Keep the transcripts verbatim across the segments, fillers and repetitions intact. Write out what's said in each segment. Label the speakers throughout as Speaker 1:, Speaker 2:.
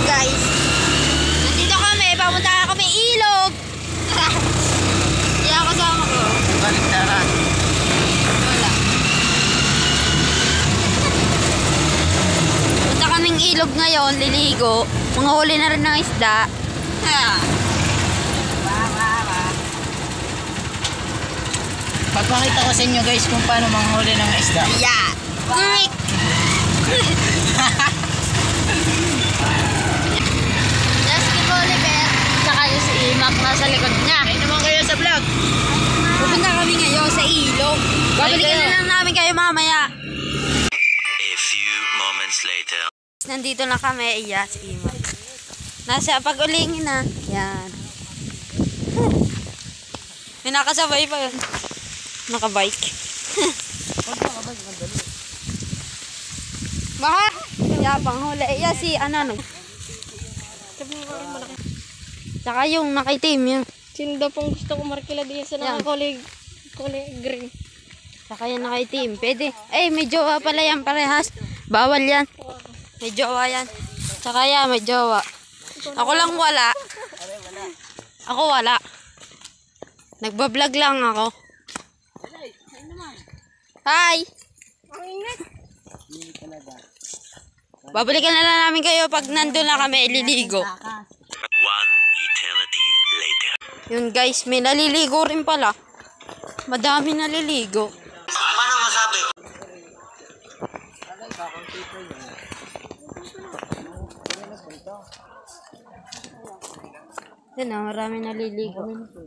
Speaker 1: guys. Nandito kami, papunta kami ilog. Kaya kasama ko.
Speaker 2: Balik tara.
Speaker 1: Wala. Punta kaming ilog ngayon, liligo. Mga huli na rin ng isda. Ha.
Speaker 2: Papakita ko sa inyo guys kung paano manghuli ng isda.
Speaker 1: Yeah. Correct. Let's keep Oliver. Tsaka yung si Imak nasa likod niya.
Speaker 2: Ay naman kayo sa vlog.
Speaker 1: Pupunta kami ngayon sa ilog. Babalikan na lang namin kayo mamaya.
Speaker 3: A few moments later.
Speaker 1: Nandito na kami. Iya, si Imak. Nasa pag-ulingin na. Yan. May nakasabay pa yun. Nakabike. Baka? Kaya pang huli. Iya si ano no. Tsaka yung nakitim yun.
Speaker 4: Sino daw pong gusto ko markila din sa nakakulay kulay green.
Speaker 1: Tsaka yung nakitim. Pwede. Eh, may jowa pala yan parehas. Bawal yan. May jowa yan. Tsaka yan, may jowa. Ako lang wala. Ako wala. Nagbablog lang ako. Hi! Babalikan na lang namin kayo pag nandun na kami ililigo.
Speaker 3: One eternity later.
Speaker 1: Yun guys, may naliligo rin pala. Madami naliligo.
Speaker 3: Paano masabi?
Speaker 1: Yun na, marami naliligo.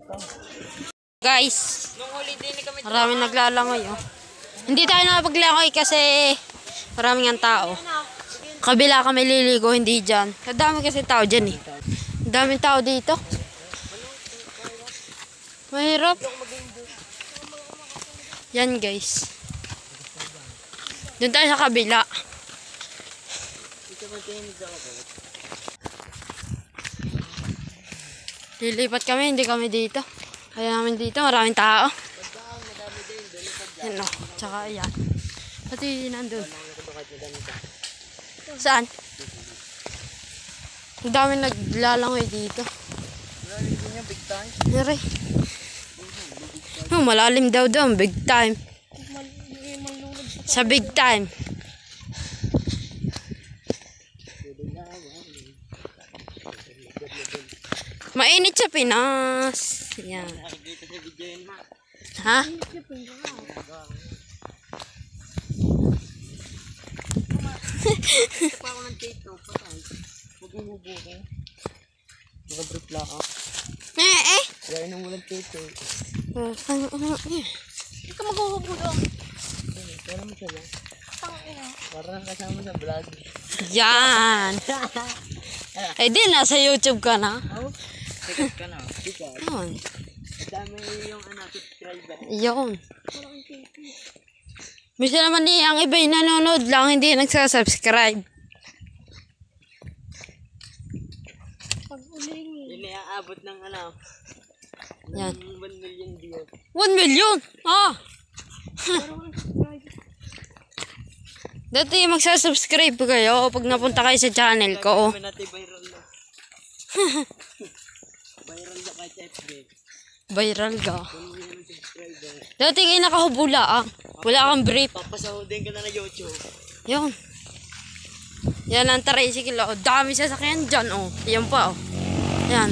Speaker 1: Guys, marami naglalangoy oh. Hindi tayo nakapaglangoy kasi maraming ang tao. Kabila kami liligo, hindi dyan. Kadami kasi tao dyan eh. Daming tao dito. Mahirap. Yan guys. Doon tayo sa kabila. Lilipat kami, hindi kami dito. Kaya namin dito, maraming tao. Yan o, tsaka yan. Pati nandun. Saan? Ang dami naglalangoy dito. Nari. Oh, malalim daw daw, big time. Sa big time. Mainit sa Pinas. Yan. Ha?
Speaker 2: Ito pa ako ng tape no, patay. Maghuhubo ko. Nakabrip lang ako.
Speaker 1: Eh, eh.
Speaker 2: Kaya nang walang tape eh.
Speaker 1: Oh, ano, ano, eh.
Speaker 4: Hindi ka maghuhubo doon.
Speaker 2: Kaya naman siya lang.
Speaker 4: Tangina.
Speaker 2: Parang kasama sa vlog.
Speaker 1: Yan. Eh di, nasa YouTube ka na.
Speaker 2: Oh, sikat ka na. Sikat.
Speaker 1: Yun.
Speaker 2: Ang dami yung ano, subscriber.
Speaker 1: Yun. Misa naman eh, ang iba yung nanonood lang, hindi nagsasubscribe.
Speaker 4: Pag-ulingi.
Speaker 2: Yun ay aabot ng ano,
Speaker 1: Yan.
Speaker 2: ng one million views.
Speaker 1: one million? Ah! Dati magsasubscribe kayo pag napunta kayo sa channel ko.
Speaker 2: Kami natin viral na. Viral na kahit F B.
Speaker 1: Viral ka.
Speaker 2: one million subscriber.
Speaker 1: Dati kayo nakahubula ah. Wala kang brief.
Speaker 2: Papasahodin ka na na YouTube.
Speaker 1: Yun. Yan ang tricycle. Oh. Dami sasakyan dyan. Oh. Yan pa. Oh. Yan.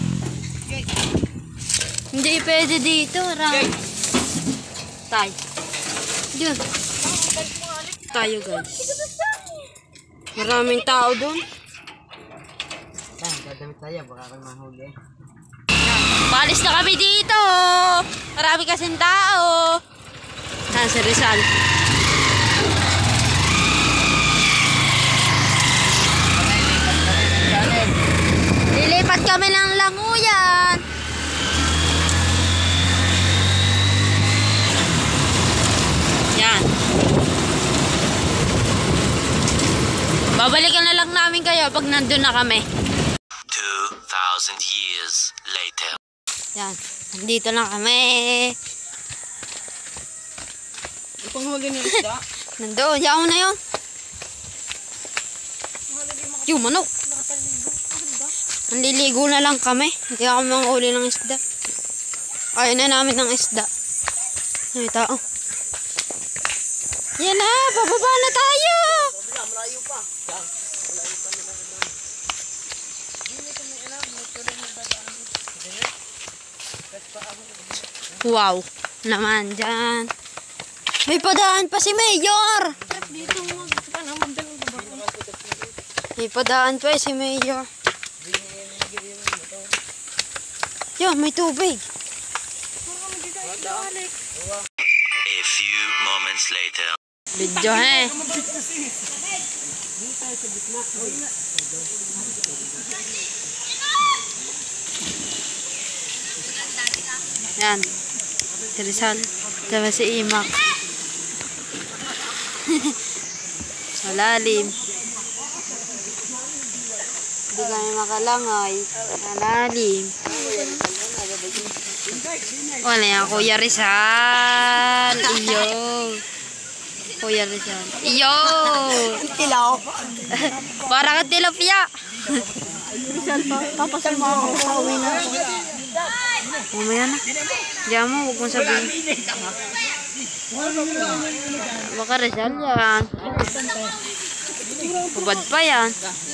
Speaker 1: Hindi pwede dito. Ram. Tay. Diyan. Tayo guys. Maraming tao doon.
Speaker 2: Saan, dadamit tayo. Baka kayo mahuli.
Speaker 1: Palis na kami dito. Marami kasing tao. Yan si Rizal. Lilipat kami ng Languyan. Yan. Babalikan na lang namin kayo pag nandun na kami.
Speaker 3: Two thousand years later.
Speaker 1: Yan. Nandito na kami.
Speaker 2: Ipanghuli ng isda.
Speaker 1: Nandoon. Yaw na yun. Yung manok. Naliligo na lang kami. Hindi ako manghuli ng isda. Ayaw na namin ng isda. May tao. Yan na, bababa na tayo.
Speaker 2: Malayo pa.
Speaker 1: Wow, naman dyan. May padaan pa si Mayor.
Speaker 4: Dito mag, ano, magdalong ba?
Speaker 1: May padaan pa eh, si Mayor. Yo, may tubig.
Speaker 3: A few moments later.
Speaker 1: Video eh. Yan. Si Rizal. Diba si Imak. Sa lalim. Hindi kami makalangay. Sa lalim. Wala yan, Kuya Rizal. Iyo. Kuya Rizal. Iyo.
Speaker 2: Tilaw.
Speaker 1: Para ka tilapia.
Speaker 4: Rizal pa. Papasal mo ako. Pauwi na.
Speaker 1: Mamaya na. Diyan mo, huwag mong sabihin. Baka Rizal yan. Hubad pa yan.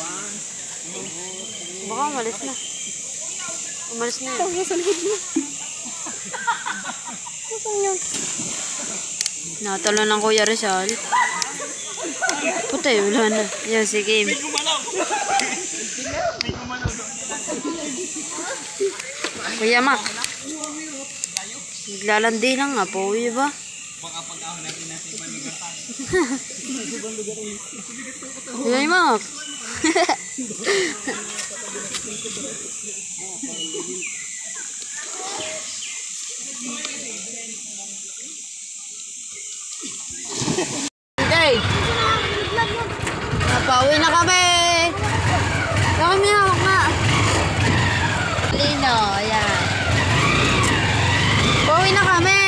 Speaker 1: Baka umalis na. Umalis na yan.
Speaker 4: Sa likod mo. Saan yun?
Speaker 1: Natalo ng Kuya Rizal. Putay, wala na. Yan, si Kim. Kuya Mac. Naglalandi lang nga po, ba? Kuya Mac.
Speaker 2: Okay.
Speaker 1: Napauwi na kami. Kami hawak na. Lino, ayan. Pauwi na kami.